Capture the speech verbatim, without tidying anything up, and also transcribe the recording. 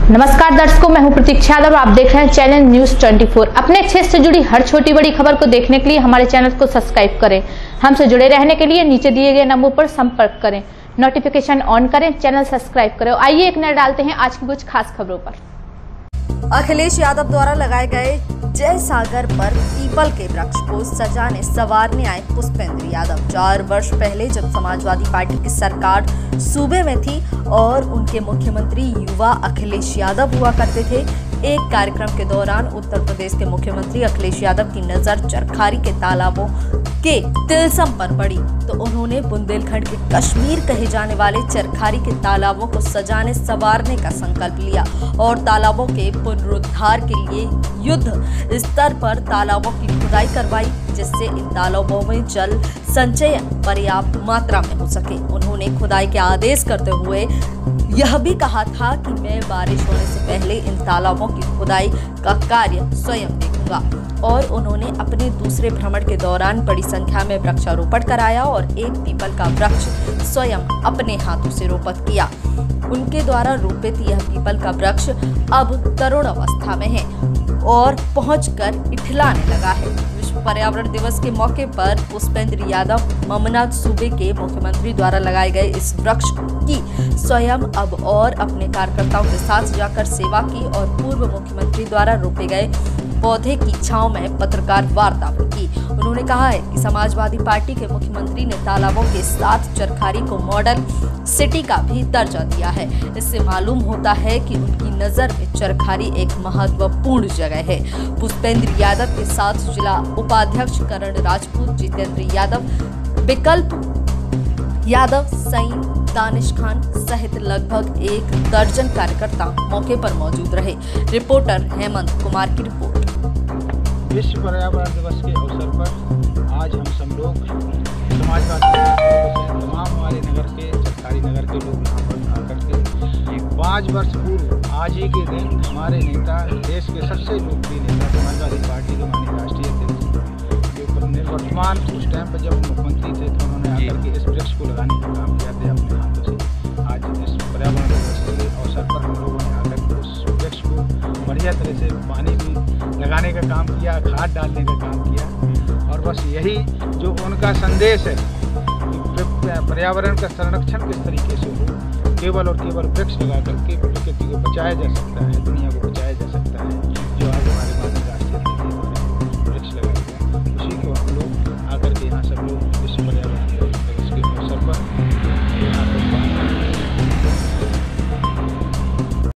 नमस्कार दर्शकों, मैं हूं प्रतीक्षा यादव और आप देख रहे हैं चैनल न्यूज चौबीस। अपने क्षेत्र से जुड़ी हर छोटी बड़ी खबर को देखने के लिए हमारे चैनल को सब्सक्राइब करें। हमसे जुड़े रहने के लिए नीचे दिए गए नंबर पर संपर्क करें, नोटिफिकेशन ऑन करें, चैनल सब्सक्राइब करें। आइए एक नजर डालते हैं आज की कुछ खास खबरों पर। अखिलेश यादव द्वारा लगाए गए जय सागर पर पीपल के वृक्ष को सजाने संवारने आए पुष्पेंद्र यादव। चार वर्ष पहले जब समाजवादी पार्टी की सरकार सूबे में थी और उनके मुख्यमंत्री युवा अखिलेश यादव हुआ करते थे, एक कार्यक्रम के दौरान उत्तर प्रदेश के मुख्यमंत्री अखिलेश यादव की नजर चरखारी के तालाबों के तिलसम पर पड़ी तो उन्होंने बुंदेलखंड के कश्मीर कहे जाने वाले चरखारी के तालाबों को सजाने संवारने का संकल्प लिया और तालाबों के पुनरुद्धार के लिए युद्ध स्तर पर तालाबों की खुदाई करवाई, जिससे इन तालाबों में जल संचयन पर्याप्त मात्रा में हो सके। उन्होंने खुदाई के आदेश करते हुए यह भी कहा था कि मैं बारिश होने से पहले इन तालाबों की खुदाई का कार्य स्वयं देखूंगा और उन्होंने अपने दूसरे भ्रमण के दौरान बड़ी संख्या में वृक्षारोपण कराया और एक पीपल का वृक्ष स्वयं अपने हाथों से रोपित किया। उनके द्वारा रोपित यह पीपल का वृक्ष अब तरुण अवस्था में है और पहुंचकर इठलाने लगा है। विश्व पर्यावरण दिवस के मौके पर पुष्पेंद्र यादव ममनाथ सूबे के मुख्यमंत्री द्वारा लगाए गए इस वृक्ष की स्वयं अब और अपने कार्यकर्ताओं के साथ जाकर सेवा की और पूर्व मुख्यमंत्री द्वारा रोपे गए पौधे की छांव में पत्रकार वार्ता भी की। उन्होंने कहा है कि समाजवादी पार्टी के मुख्यमंत्री ने तालाबों के साथ चरखारी को मॉडल सिटी का भी दर्जा दिया है। इससे मालूम होता है कि उनकी नजर में चरखारी एक महत्वपूर्ण जगह है। पुष्पेंद्र यादव के साथ जिला उपाध्यक्ष करण राजपूत, जितेंद्र यादव, विकल्प यादव, सईन, दानिश खान सहित लगभग एक दर्जन कार्यकर्ता मौके पर मौजूद रहे। रिपोर्टर हेमंत कुमार की रिपोर्ट। विश्व पर्यावरण दिवस के अवसर पर आज हम सब लोग समाजवादी तमाम हमारे नगर के चरखारी नगर के लोग यहाँ पर आकर के एक पाँच वर्ष पूर्व आज ही के दिन हमारे नेता, देश के सबसे लोकप्रिय नेता, समाजवादी पार्टी के माननीय राष्ट्रीय अध्यक्ष जो वर्तमान उस टाइम पर जब मुख्यमंत्री थे तो उन्होंने आकर के इस वृक्ष को लगाने का काम किया था अपने हाथों से। आज इस पर्यावरण दिवस के अवसर पर हम लोगों ने आकर के उस वृक्ष को बढ़िया तरह से पानी भी लगाने का काम किया, खाद डालने का काम किया और बस यही जो उनका संदेश है कि पर्यावरण का संरक्षण किस तरीके से हो, केवल और केवल वृक्ष लगा करके प्रकृति को बचाया जा सकता है, दुनिया को बचाया जा सकता है।